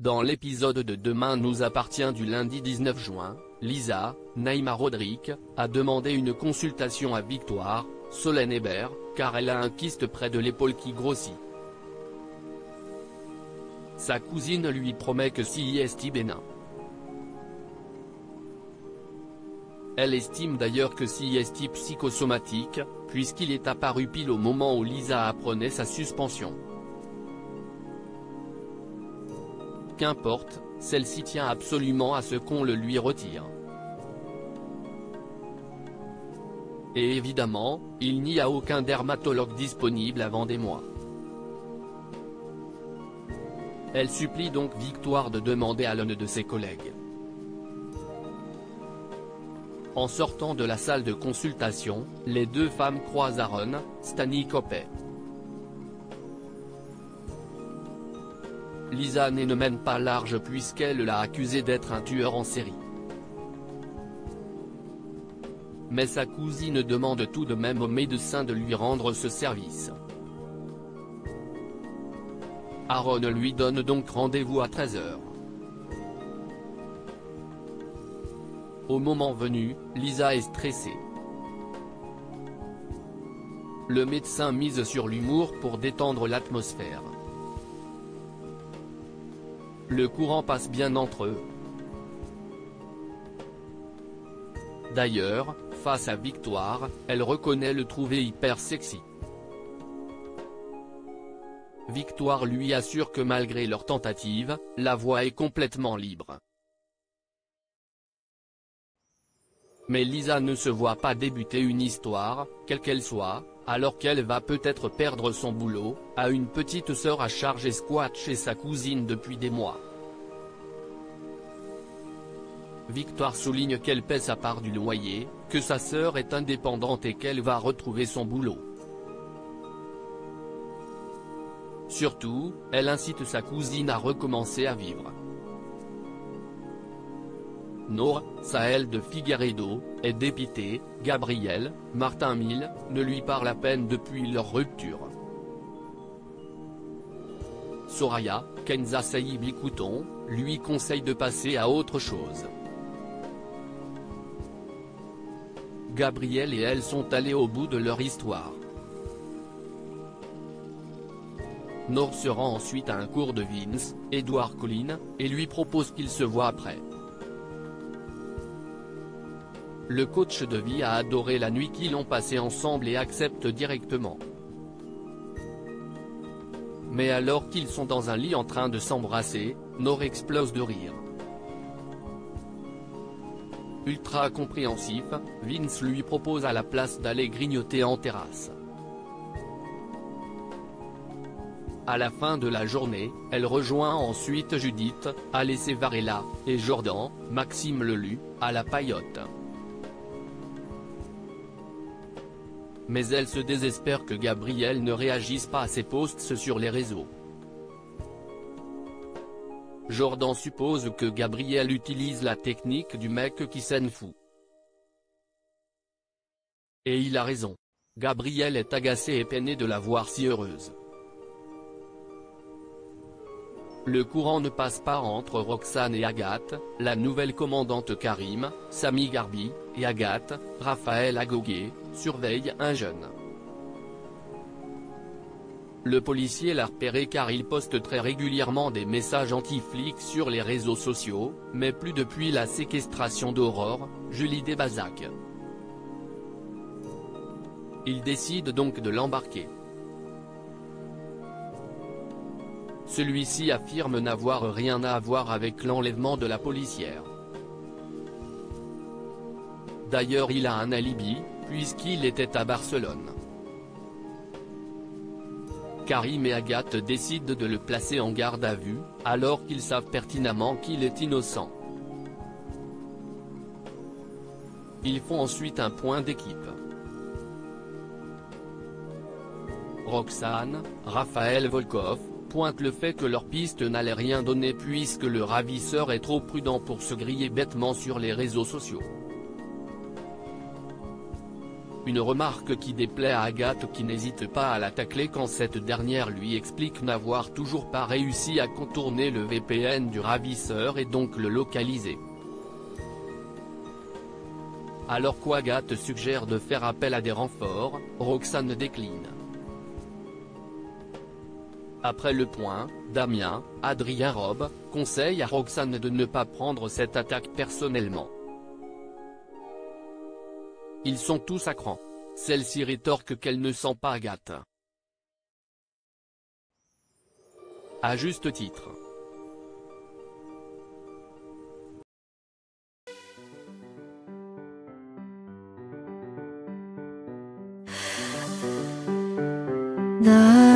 Dans l'épisode de Demain nous appartient du lundi 19 juin, Lisa, Naïma Rodrigue, a demandé une consultation à Victoire, Solène Hébert, car elle a un kyste près de l'épaule qui grossit. Sa cousine lui promet que si est bénin. Elle estime d'ailleurs que si est psychosomatique, puisqu'il est apparu pile au moment où Lisa apprenait sa suspension. Qu'importe, celle-ci tient absolument à ce qu'on le lui retire. Et évidemment, il n'y a aucun dermatologue disponible avant des mois. Elle supplie donc Victoire de demander à l'un de ses collègues. En sortant de la salle de consultation, les deux femmes croisent Aaron Stanikopé. Lisa ne mène pas large puisqu'elle l'a accusé d'être un tueur en série. Mais sa cousine demande tout de même au médecin de lui rendre ce service. Aaron lui donne donc rendez-vous à 13 h. Au moment venu, Lisa est stressée. Le médecin mise sur l'humour pour détendre l'atmosphère. Le courant passe bien entre eux. D'ailleurs, face à Victoire, elle reconnaît le trouver hyper sexy. Victoire lui assure que malgré leur tentative, la voie est complètement libre. Mais Lisa ne se voit pas débuter une histoire, quelle qu'elle soit, alors qu'elle va peut-être perdre son boulot, à une petite sœur à charge et squatte chez sa cousine depuis des mois. Victoire souligne qu'elle paie sa part du loyer, que sa sœur est indépendante et qu'elle va retrouver son boulot. Surtout, elle incite sa cousine à recommencer à vivre. Nora, Sahel de Figueiredo, est dépitée, Gabriel, Martin Mille, ne lui parle à peine depuis leur rupture. Soraya, Kenza Saïbi Couton, lui conseille de passer à autre chose. Gabriel et elle sont allés au bout de leur histoire. Nora se rend ensuite à un cours de Vince, Edouard Collin, et lui propose qu'ils se voient après. Le coach de vie a adoré la nuit qu'ils ont passée ensemble et accepte directement. Mais alors qu'ils sont dans un lit en train de s'embrasser, Nora explose de rire. Ultra compréhensif, Vince lui propose à la place d'aller grignoter en terrasse. À la fin de la journée, elle rejoint ensuite Judith, Alessia Varela, et Jordan, Maxime Lelu, à la Paillote. Mais elle se désespère que Gabriel ne réagisse pas à ses posts sur les réseaux. Jordan suppose que Gabriel utilise la technique du mec qui s'en fout. Et il a raison. Gabriel est agacé et peiné de la voir si heureuse. Le courant ne passe pas entre Roxane et Agathe, la nouvelle commandante Karim, Sami Garbi, et Agathe, Raphaël Agogué, surveille un jeune. Le policier l'a repéré car il poste très régulièrement des messages anti-flics sur les réseaux sociaux, mais plus depuis la séquestration d'Aurore, Julie Desbazac. Il décide donc de l'embarquer. Celui-ci affirme n'avoir rien à voir avec l'enlèvement de la policière. D'ailleurs il a un alibi, puisqu'il était à Barcelone. Karim et Agathe décident de le placer en garde à vue, alors qu'ils savent pertinemment qu'il est innocent. Ils font ensuite un point d'équipe. Roxane, Raphaël Volkov, pointe le fait que leur piste n'allait rien donner puisque le ravisseur est trop prudent pour se griller bêtement sur les réseaux sociaux. Une remarque qui déplaît à Agathe qui n'hésite pas à la tacler quand cette dernière lui explique n'avoir toujours pas réussi à contourner le VPN du ravisseur et donc le localiser. Alors qu'Agathe suggère de faire appel à des renforts, Roxane décline. Après le point, Damien, Adrien Robe, conseille à Roxane de ne pas prendre cette attaque personnellement. Ils sont tous à cran. Celle-ci rétorque qu'elle ne sent pas Agathe. À juste titre. 나